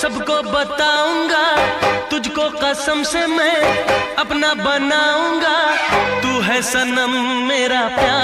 सबको बताऊंगा, तुझको कसम से मैं अपना बनाऊंगा। तू है सनम मेरा प्यार